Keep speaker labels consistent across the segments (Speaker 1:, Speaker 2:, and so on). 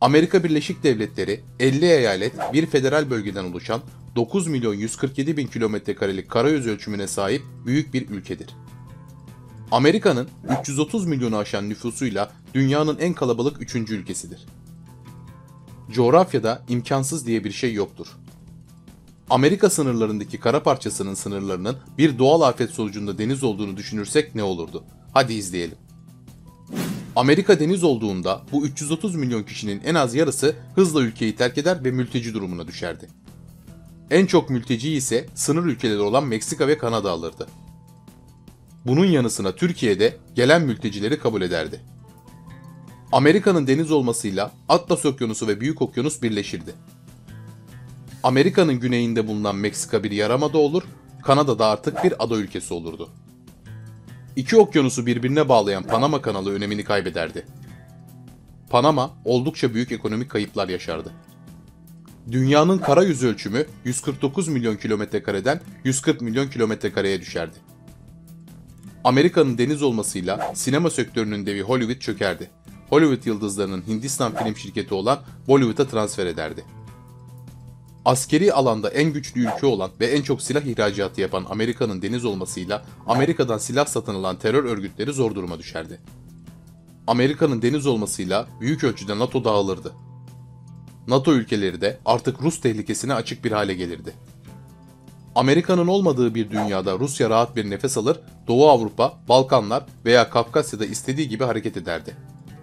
Speaker 1: Amerika Birleşik Devletleri 50 eyalet, bir federal bölgeden oluşan 9 milyon 147 bin kilometrekarelik karayüzü ölçümüne sahip büyük bir ülkedir. Amerika'nın 330 milyonu aşan nüfusuyla dünyanın en kalabalık 3. ülkesidir. Coğrafyada imkansız diye bir şey yoktur. Amerika sınırlarındaki kara parçasının sınırlarının bir doğal afet sonucunda deniz olduğunu düşünürsek ne olurdu? Hadi izleyelim. Amerika deniz olduğunda bu 330 milyon kişinin en az yarısı hızla ülkeyi terk eder ve mülteci durumuna düşerdi. En çok mülteci ise sınır ülkeleri olan Meksika ve Kanada alırdı. Bunun yanı sıra Türkiye'de gelen mültecileri kabul ederdi. Amerika'nın deniz olmasıyla Atlas Okyanusu ve Büyük Okyanus birleşirdi. Amerika'nın güneyinde bulunan Meksika bir yarımada olur, Kanada da artık bir ada ülkesi olurdu. İki okyanusu birbirine bağlayan Panama Kanalı önemini kaybederdi. Panama oldukça büyük ekonomik kayıplar yaşardı. Dünyanın karayüzü ölçümü 149 milyon kilometrekareden 140 milyon kilometrekareye düşerdi. Amerika'nın deniz olmasıyla sinema sektörünün devi Hollywood çökerdi. Hollywood yıldızlarının Hindistan film şirketi olan Bollywood'a transfer ederdi. Askeri alanda en güçlü ülke olan ve en çok silah ihracatı yapan Amerika'nın deniz olmasıyla Amerika'dan silah satın alan terör örgütleri zor duruma düşerdi. Amerika'nın deniz olmasıyla büyük ölçüde NATO dağılırdı. NATO ülkeleri de artık Rus tehlikesine açık bir hale gelirdi. Amerika'nın olmadığı bir dünyada Rusya rahat bir nefes alır, Doğu Avrupa, Balkanlar veya Kafkasya'da istediği gibi hareket ederdi.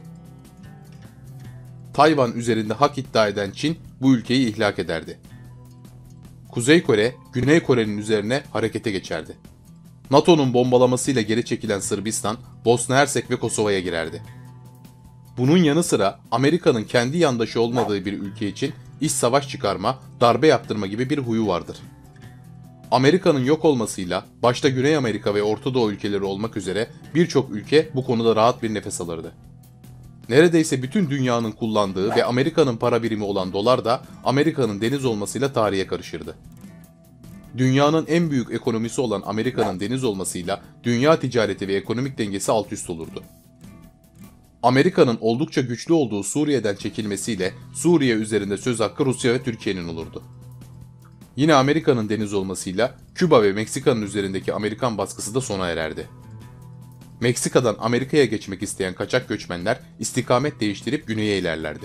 Speaker 1: Tayvan üzerinde hak iddia eden Çin bu ülkeyi ihlak ederdi. Kuzey Kore, Güney Kore'nin üzerine harekete geçerdi. NATO'nun bombalamasıyla geri çekilen Sırbistan, Bosna Hersek ve Kosova'ya girerdi. Bunun yanı sıra Amerika'nın kendi yandaşı olmadığı bir ülke için iç savaş çıkarma, darbe yaptırma gibi bir huyu vardır. Amerika'nın yok olmasıyla başta Güney Amerika ve Orta Doğu ülkeleri olmak üzere birçok ülke bu konuda rahat bir nefes alırdı. Neredeyse bütün dünyanın kullandığı ve Amerika'nın para birimi olan dolar da Amerika'nın deniz olmasıyla tarihe karışırdı. Dünyanın en büyük ekonomisi olan Amerika'nın deniz olmasıyla dünya ticareti ve ekonomik dengesi alt üst olurdu. Amerika'nın oldukça güçlü olduğu Suriye'den çekilmesiyle Suriye üzerinde söz hakkı Rusya ve Türkiye'nin olurdu. Yine Amerika'nın deniz olmasıyla Küba ve Meksika'nın üzerindeki Amerikan baskısı da sona ererdi. Meksika'dan Amerika'ya geçmek isteyen kaçak göçmenler istikamet değiştirip güneye ilerlerdi.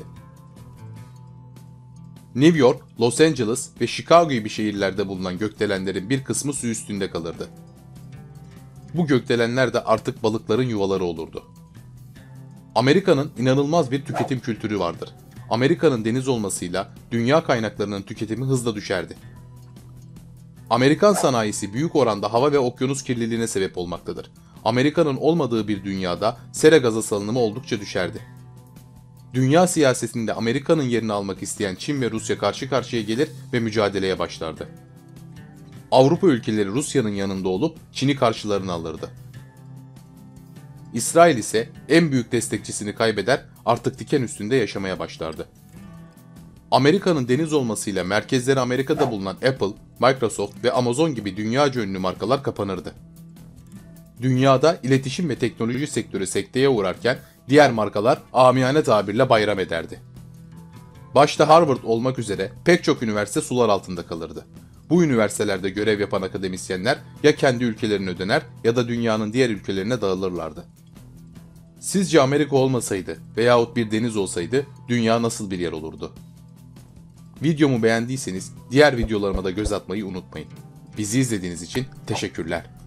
Speaker 1: New York, Los Angeles ve Chicago gibi şehirlerde bulunan gökdelenlerin bir kısmı su üstünde kalırdı. Bu gökdelenler de artık balıkların yuvaları olurdu. Amerika'nın inanılmaz bir tüketim kültürü vardır. Amerika'nın deniz olmasıyla dünya kaynaklarının tüketimi hızla düşerdi. Amerikan sanayisi büyük oranda hava ve okyanus kirliliğine sebep olmaktadır. Amerika'nın olmadığı bir dünyada sera gazı salınımı oldukça düşerdi. Dünya siyasetinde Amerika'nın yerini almak isteyen Çin ve Rusya karşı karşıya gelir ve mücadeleye başlardı. Avrupa ülkeleri Rusya'nın yanında olup Çin'i karşılarına alırdı. İsrail ise en büyük destekçisini kaybeder, artık diken üstünde yaşamaya başlardı. Amerika'nın deniz olmasıyla merkezleri Amerika'da bulunan Apple, Microsoft ve Amazon gibi dünyaca ünlü markalar kapanırdı. Dünyada iletişim ve teknoloji sektörü sekteye uğrarken diğer markalar amiyane tabirle bayram ederdi. Başta Harvard olmak üzere pek çok üniversite sular altında kalırdı. Bu üniversitelerde görev yapan akademisyenler ya kendi ülkelerine döner ya da dünyanın diğer ülkelerine dağılırlardı. Sizce Amerika olmasaydı veyahut bir deniz olsaydı dünya nasıl bir yer olurdu? Videomu beğendiyseniz diğer videolarıma da göz atmayı unutmayın. Bizi izlediğiniz için teşekkürler.